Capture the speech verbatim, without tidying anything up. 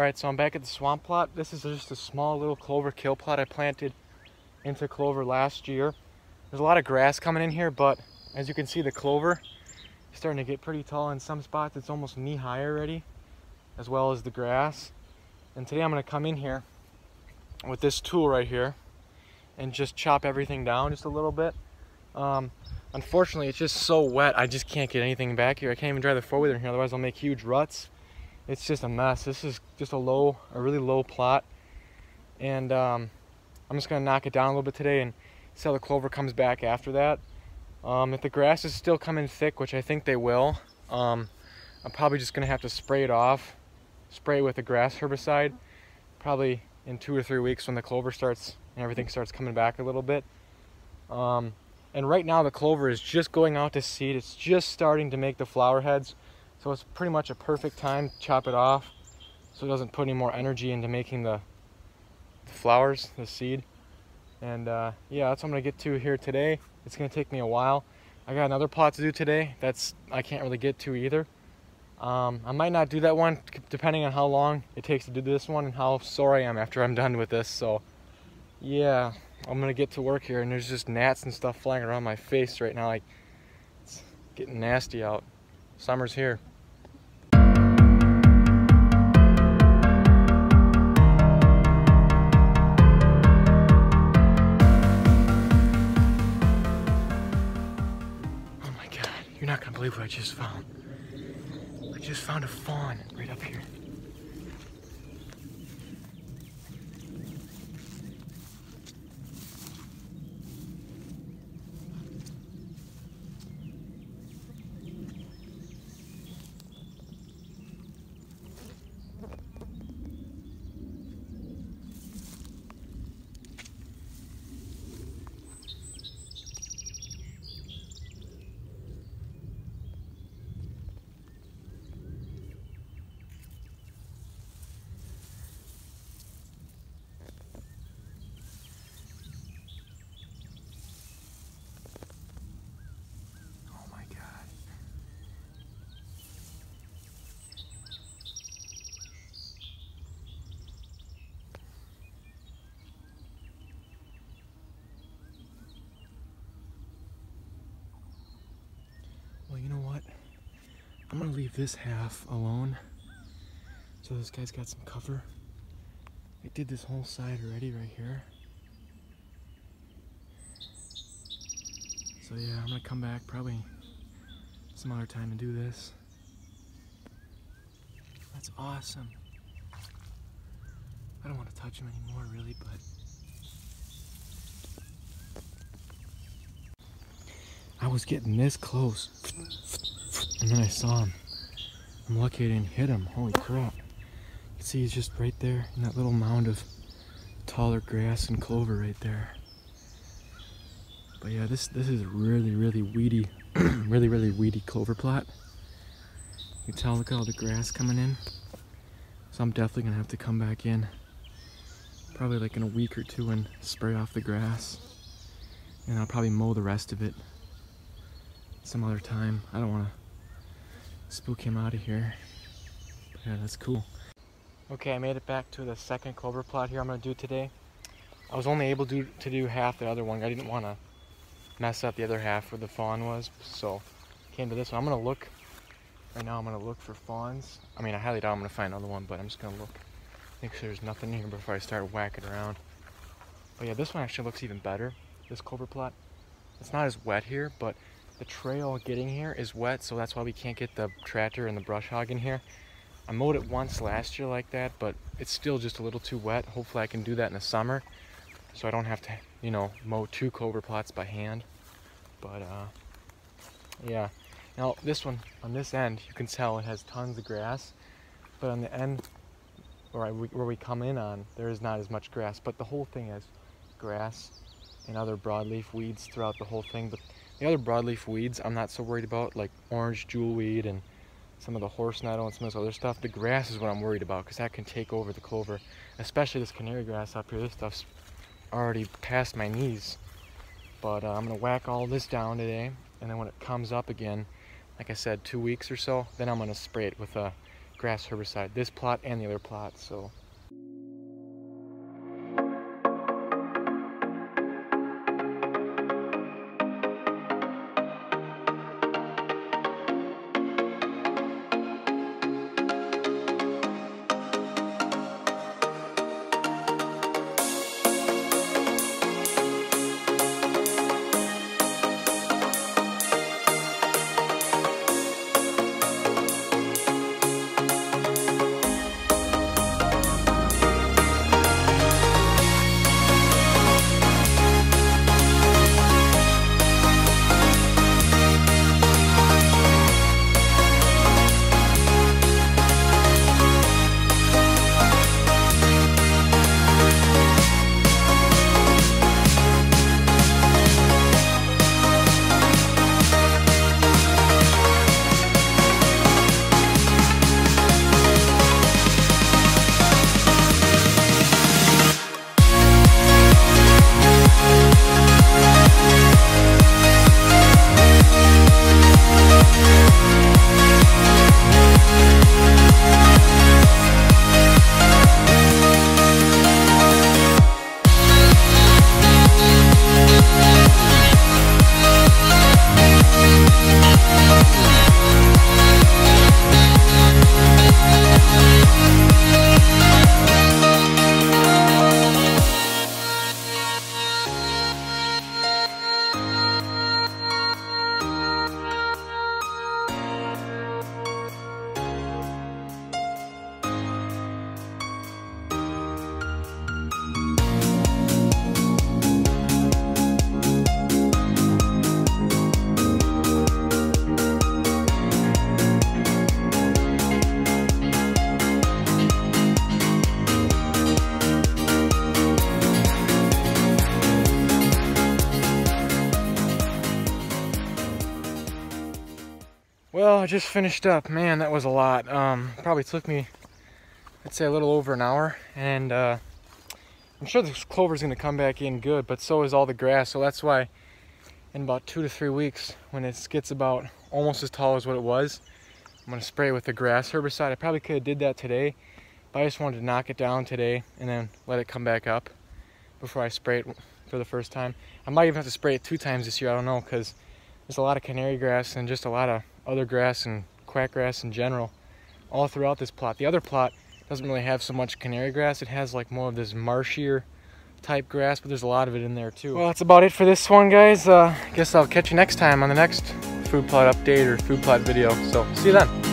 Alright, so I'm back at the swamp plot. This is just a small little clover kill plot I planted into clover last year. There's a lot of grass coming in here, but as you can see, the clover is starting to get pretty tall. In some spots it's almost knee high already, as well as the grass. And today I'm going to come in here with this tool right here and just chop everything down just a little bit. Um, unfortunately, it's just so wet, I just can't get anything back here. I can't even drive the four-wheeler in here, otherwise I'll make huge ruts. It's just a mess. This is just a low, a really low plot. And um, I'm just gonna knock it down a little bit today and see how the clover comes back after that. Um, if the grass is still coming thick, which I think they will, um, I'm probably just gonna have to spray it off, spray it with a grass herbicide, probably in two or three weeks when the clover starts and everything starts coming back a little bit. Um, and right now the clover is just going out to seed. It's just starting to make the flower heads. So it's pretty much a perfect time to chop it off so it doesn't put any more energy into making the, the flowers, the seed. And uh, yeah, that's what I'm gonna get to here today. It's gonna take me a while. I got another plot to do today that's I can't really get to either. Um, I might not do that one depending on how long it takes to do this one and how sore I am after I'm done with this. So yeah, I'm gonna get to work here, and there's just gnats and stuff flying around my face right now. Like, it's getting nasty out. Summer's here. You're not gonna believe what I just found. I just found a fawn right up here. Well, you know what? I'm gonna leave this half alone so this guy's got some cover. I did this whole side already right here. So yeah, I'm gonna come back probably some other time and do this. That's awesome. I don't want to touch him anymore really, but I was getting this close, and then I saw him. I'm lucky I didn't hit him. Holy crap. You can see he's just right there in that little mound of taller grass and clover right there. But yeah, this this is really, really weedy, really, really weedy clover plot. You can tell, look at all the grass coming in. So I'm definitely gonna have to come back in, probably like in a week or two, and spray off the grass. And I'll probably mow the rest of it some other time. I don't want to spook him out of here. But yeah, that's cool. Okay, I made it back to the second clover plot here I'm going to do today. I was only able to, to do half the other one. I didn't want to mess up the other half where the fawn was, so came to this one. I'm going to look, right now I'm going to look for fawns. I mean, I highly doubt I'm going to find another one, but I'm just going to look, make sure there's nothing here before I start whacking around. But yeah, this one actually looks even better, this clover plot. It's not as wet here, but the trail getting here is wet, so that's why we can't get the tractor and the brush hog in here. I mowed it once last year like that, but it's still just a little too wet. Hopefully I can do that in the summer, so I don't have to, you know, mow two clover plots by hand. But uh, yeah. Now this one, on this end, you can tell it has tons of grass, but on the end where, I, where we come in on, there is not as much grass, but the whole thing has grass and other broadleaf weeds throughout the whole thing. But the other broadleaf weeds I'm not so worried about, like orange jewelweed and some of the horse nettle and some of this other stuff. The grass is what I'm worried about, because that can take over the clover, especially this canary grass up here. This stuff's already past my knees. But uh, I'm going to whack all this down today, and then when it comes up again, like I said, two weeks or so, then I'm going to spray it with a grass herbicide, this plot and the other plot. So well, I just finished up. Man, that was a lot. Um, probably took me, I'd say, a little over an hour. And uh, I'm sure this clover's going to come back in good, but so is all the grass. So that's why in about two to three weeks, when it gets about almost as tall as what it was, I'm going to spray it with the grass herbicide. I probably could have did that today, but I just wanted to knock it down today and then let it come back up before I spray it for the first time. I might even have to spray it two times this year. I don't know, because there's a lot of canary grass and just a lot of other grass and quackgrass in general all throughout this plot. The other plot doesn't really have so much canary grass. It has like more of this marshier type grass, but there's a lot of it in there too. Well, that's about it for this one, guys. Uh, I guess I'll catch you next time on the next food plot update or food plot video. So see you then.